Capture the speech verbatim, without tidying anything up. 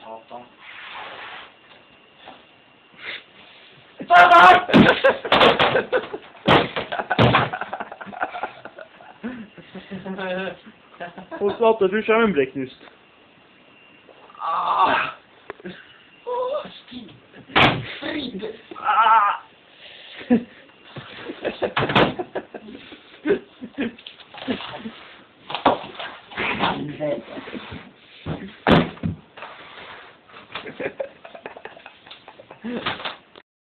Satan. Og så at du skjermen ble knust. Ah! Åh, stiv! Frid! Ah! Helvete.